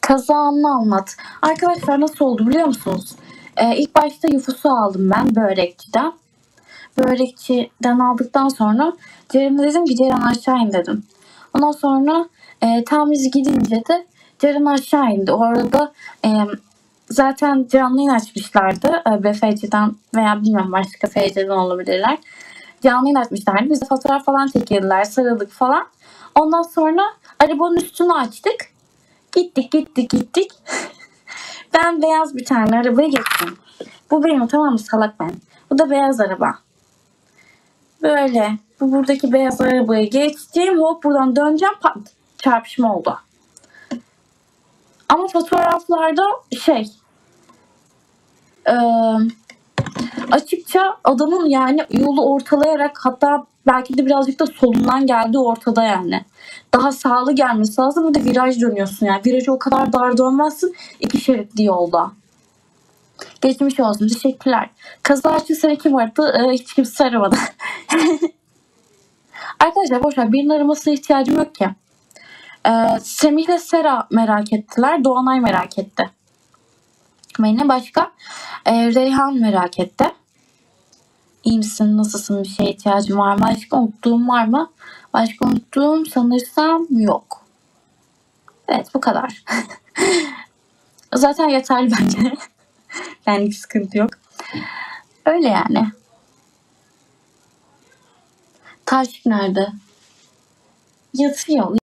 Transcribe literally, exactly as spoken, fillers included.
Kazağını anlat. Arkadaşlar nasıl oldu biliyor musunuz? Ee, ilk başta yufusu aldım ben börekçiden. Börekçiden aldıktan sonra Ceren'e dedim ki Ceren aşağı in dedim. Ondan sonra e, tam biz gidince de Ceren aşağı indi. Orada e, zaten canlı yayın açmışlardı. E, B F C'den veya bilmiyorum başka F C'den olabilirler. Canlı yayın açmışlardı. Bize fotoğraf falan çekildiler. Sarıldık falan. Ondan sonra arabanın üstünü açtık. Gittik gittik gittik. Ben beyaz bir tane arabaya geçtim. Bu benim, tamam mı, salak ben. Bu da beyaz araba. Böyle bu buradaki beyaz arabaya geçtim. Hop buradan döneceğim. Pat, çarpışma oldu. Ama fotoğraflarda şey e, açıkça adamın yani yolu ortalayarak, hatta belki de birazcık da solundan geldiği ortada yani. Daha sağlı gelmesi lazım. Bir de viraj dönüyorsun yani. Virajı o kadar dar dönmezsin. İki şeritli yolda. Geçmiş olsun. Teşekkürler. Kaza için seni kim aradı? Ee, hiç kimse aramadı. Arkadaşlar boşver. Birinin aramasına ihtiyacım yok ki. Ee, Semih ile Sera merak ettiler. Doğanay merak etti. Beni başka ee, Reyhan merak etti. İyi misin? Nasılsın? Bir şeye ihtiyacın var mı? Başka unuttuğum var mı? Başka unuttuğum sanırsam yok. Evet, bu kadar. Zaten yeterli bence. Yani hiç sıkıntı yok. Öyle yani. Taşk nerede? Yatıyor.